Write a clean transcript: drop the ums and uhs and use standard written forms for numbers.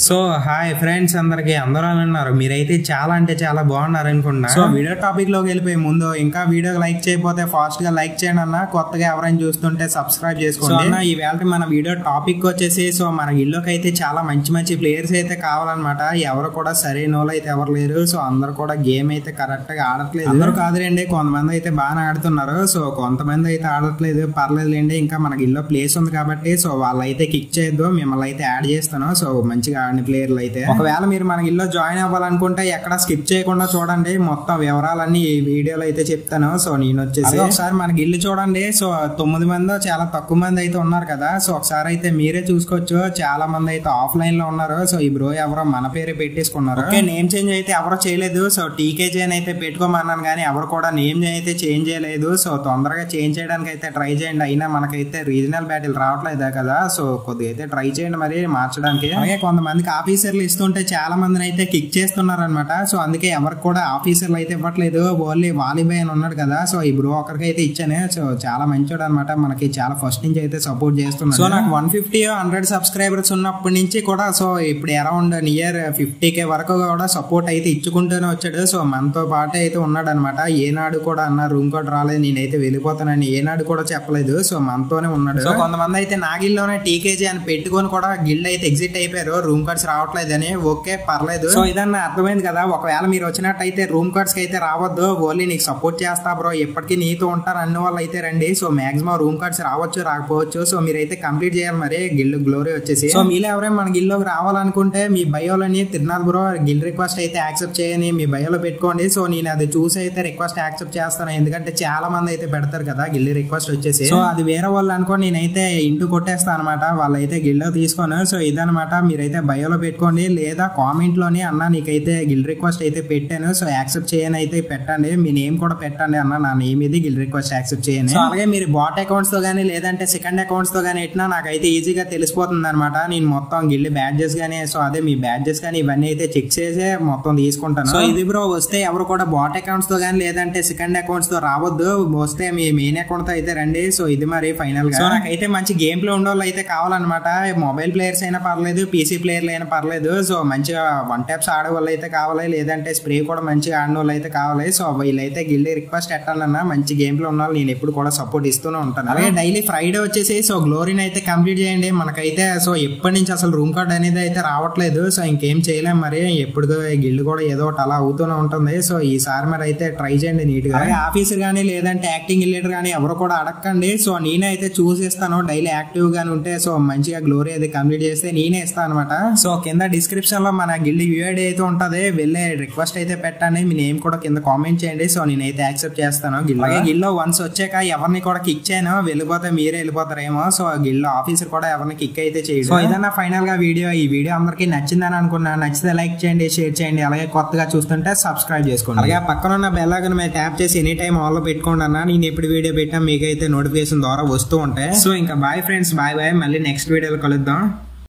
So hi friends అందరికి అందరూ అన్నారు మీరైతే చాలా అంటే చాలా బాగున్నారు అనుకుంటున్నా. సో వీడియో టాపిక్ లోకి వెళ్ళిపోయే ముందు ఇంకా వీడియో లైక్ చేయకపోతే ఫాస్ట్ గా లైక్ చేయండి అన్న. కొత్తగా ఎవరైనా చూస్తుంటే సబ్స్క్రైబ్ చేసుకోండి. ఈవేళ మన వీడియో టాపిక్ వచ్చేసి సో మన ఇల్లుకి అయితే చాలా మంచి మంచి ప్లేయర్స్ అయితే కావాలన్నమాట. ఎవరు కూడా సరైన వాళ్ళు అయితే ఎవరు లేరు. సో అందరు కూడా గేమ్ అయితే కరెక్ట్ గా ఆడట్లేదు. అందరూ కాదులేండి, కొంతమంది అయితే బాగానే ఆడుతున్నారు. సో కొంతమంది అయితే ఆడట్లేదు, పర్లేదులేండి. ఇంకా మనకి ఇల్లు ప్లేస్ ఉంది కాబట్టి సో వాళ్ళైతే కిక్ చేయొద్దు, మిమ్మల్ని అయితే యాడ్ చేస్తాను. సో మంచిగా ఆడిన ప్లేయర్లు అయితే ఒకవేళ మీరు మన ఇల్లు జాయిన్ అవ్వాలనుకుంటే ఎక్కడ స్కిప్ చేయకుండా చూడండి. మొత్తం వివరాలన్నీ ఈ వీడియోలో అయితే చెప్తాను. సో నేను వచ్చేసి ఒకసారి మనకి ఇల్లు చూడండి. సో 9 మంది చాలా తక్కువ మంది అయితే ఉన్నారు కదా. సో ఒకసారి అయితే మీరే చూసుకోవచ్చు. చాలా మంది అయితే ఆఫ్లైన్ లో ఉన్నారు. సో ఈ బ్రో ఎవరో మన పేరే పెట్టేసుకున్నారు. ఓకే, నేమ్ చేంజ్ అయితే ఎవరో చేయలేదు. సో టీకేజీ అని అయితే పెట్టుకోమన్నాను కానీ ఎవరు కూడా నేమ్ అయితే చేంజ్ చేయలేదు. సో తొందరగా చేంజ్ చేయడానికి అయితే ట్రై చేయండి. అయినా మనకైతే రీజనల్ బ్యాటిల్ రావట్లేదా కదా. సో కొద్దిగా అయితే ట్రై చేయండి మరి మార్చడానికి. అలాగే కొంతమందికి ఆఫీసర్లు ఇస్తుంటే చాలా మందిని అయితే కిక్ చేస్తున్నారు అనమాట. సో అందుకే ఎవరికి కూడా ఆఫీసర్లు అయితే ఇవ్వట్లేదు. ఓన్లీ వాలీబాయ్ అని ఉన్నాడు కదా. సో ఈ బ్రో ఒకరికి అయితే ఇచ్చాను. సో చాలా మంచోడు అనమాట, మనకి చాలా ఫస్ట్ నుంచి అయితే సపోర్ట్ చేస్తున్నాడు. సో నాకు 150-100 సబ్స్క్రైబర్స్ ఉన్నప్పటి నుంచి కూడా సో ఇప్పుడు అరౌండ్ నియర్ 50K వరకు కూడా సపోర్ట్ అయితే ఇచ్చుకుంటూనే వచ్చాడు. సో మనతో పాటు అయితే ఉన్నాడు అనమాట. ఏనాడు కూడా అన్న రూమ్ కోడ్ రాలేదు, నేనైతే వెళ్ళిపోతానని ఏనాడు కూడా చెప్పలేదు. సో మనతోనే ఉన్నాడు. సో కొంతమంది అయితే నా గిల్లోనే టీకేజీ అని పెట్టుకొని కూడా గిల్డ్ అయితే ఎగ్జిట్ అయిపోయారు, రూమ్ కార్డ్స్ రావట్లేదని. ఓకే పర్లేదు. సో ఇదన్న అర్థమైంది కదా. ఒకవేళ మీరు వచ్చినట్టయితే రూమ్ కార్డ్స్ కి అయితే రావద్దు, ఓన్లీ నీకు సపోర్ట్ చేస్తా బ్రో, ఎప్పటికీ నీతో ఉంటారు అన్ని వాళ్ళు అయితే రండి. సో మాక్సిమం రూమ్ కార్డ్స్ రావచ్చు రాకపోవచ్చు. సో మీరైతే కంప్లీట్ చేయాలి మరి గిల్డ్ గ్లోరీ వచ్చేసి. సో మీలో ఎవరైనా మన గిల్లోకి రావాలనుకుంటే మీ బయోలని తిరునాథ్ బ్రో గిల్డ్ రిక్వెస్ట్ అయితే యాక్సెప్ట్ చేయని మీ బయోలో పెట్టుకోండి. సో నేను అది చూసి అయితే రిక్వెస్ట్ యాక్సెప్ట్ చేస్తాను, ఎందుకంటే చాలా మంది అయితే పెడతారు కదా గిల్డ్ రిక్వెస్ట్ వచ్చేసి. సో అది వేరే వాళ్ళు అనుకోని నేనైతే ఇంటూ కొట్టేస్తాను అనమాట, వాళ్ళైతే గిల్డ్ తీసుకోను. సో ఇదనమాట, మీరైతే బయోలో పెట్టుకోండి లేదా కామెంట్ లోని అన్న నీకైతే గిల్డ్ రిక్వెస్ట్ అయితే పెట్టాను, సో యాక్సెప్ట్ చేయని అయితే పెట్టండి. మీ నేమ్ కూడా పెట్టండి అన్న, నా నేమ్ ఇది గిల్డ్ రిక్వెస్ట్ యాక్సెప్ట్ చేయని. సో అలాగే మీరు బాట్ అకౌంట్స్ తో గానీ లేదంటే సెకండ్ అకౌంట్స్ తో గానీ ఎట్లా నాకైతే ఈజీగా తెలిసిపోతుంది అనమాట. నేను మొత్తం గిల్డ్ బ్యాడ్జెస్ గానీ సో అదే మీ బ్యాడ్జెస్ కానీ ఇవన్నీ అయితే చెక్ చేసే మొత్తం తీసుకుంటాను. సో ఇది బ్రో వస్తే ఎవరు కూడా బాట్ అకౌంట్స్ తో గానీ లేదంటే సెకండ్ అకౌంట్స్ తో రావద్దు, వస్తే మీ మెయిన్ అకౌంట్ తో అయితే రండి. సో ఇది మరి ఫైనల్ గా. సో నాకైతే మంచి గేమ్ ప్లే ఉండేవాళ్ళు అయితే కావాలన్నమాట. మొబైల్ ప్లేయర్స్ అయినా పర్లేదు, పీసీ ప్లేయర్లు అయినా పర్లేదు. సో మంచిగా వన్ ట్యాప్స్ ఆడే వాళ్ళు అయితే కావాలి, లేదంటే స్ప్రే కూడా మంచిగా ఆడిన వాళ్ళు అయితే కావాలి. సో వీళ్ళైతే గిల్డ్ రిక్వెస్ట్ పెట్టాలన్నా మంచి గేమ్ ప్లే ఉన్న నేను ఎప్పుడు కూడా సపోర్ట్ ఇస్తూనే ఉంటాను. అలాగే డైలీ ఫ్రైడే వచ్చేసి సో గ్లోరీని అయితే కంప్లీట్ చేయండి. మనకైతే సో ఎప్పటి నుంచి అసలు రూమ్ కార్డ్ అనేది అయితే రావట్లేదు. సో ఇంకేం చేయలేం మరి, ఎప్పుడు గిల్డ్ కూడా ఏదో ఒకటి అలా అవుతూనే ఉంటుంది. సో ఈసారి మరి అయితే ట్రై చేయండి నీట్ గా. ఆఫీసర్ గానీ లేదంటే యాక్టింగ్ లీడర్ గానీ ఎవరు కూడా అడగండి. సో నేనే అయితే చూసిస్తాను, డైలీ యాక్టివ్ గానీ ఉంటే సో మంచిగా గ్లోరీ అయితే కంప్లీట్ చేస్తే నేనే ఇస్తాను అనమాట. సో కింద డిస్క్రిప్షన్ లో మన గిల్డ్ యూఐడి అయితే ఉంటది, వెళ్ళే రిక్వెస్ట్ అయితే పెట్టండి. మీ నేమ్ కూడా కింద కామెంట్ చేయండి. సో నేనైతే యాక్సెప్ట్ చేస్తాను. అలాగే గిల్డ్ లో వన్స్ వచ్చాక ఎవరిని కూడా కిక్ చేయను, వెళ్ళిపోతే మీరే వెళ్ళిపోతారేమో. సో గిల్డ్ ఆఫీసర్ కూడా ఎవరిని కిక్ అయితే చేయదు. సో ఇదన్నా ఫైనల్ గా వీడియో. ఈ వీడియో అందరికి నచ్చిందని అనుకున్నా. నచ్చితే లైక్ చేయండి, షేర్ చేయండి. అలాగే కొత్తగా చూస్తుంటే సబ్స్క్రైబ్ చేసుకోండి. అలాగే పక్కన ఉన్న బెల్ ఐకాన్ మీద ట్యాప్ చేసి ఎనీ టైం ఆల్ లో పెట్టుకోండి అన్న. నేను ఎప్పుడు వీడియో పెట్టినా మీకైతే నోటిఫికేషన్ ద్వారా వస్తూ ఉంటాయి. సో ఇంకా బాయ్ ఫ్రెండ్స్, బాయ్ బాయ్. మళ్ళీ నెక్స్ట్ వీడియోలో కలుద్దాం.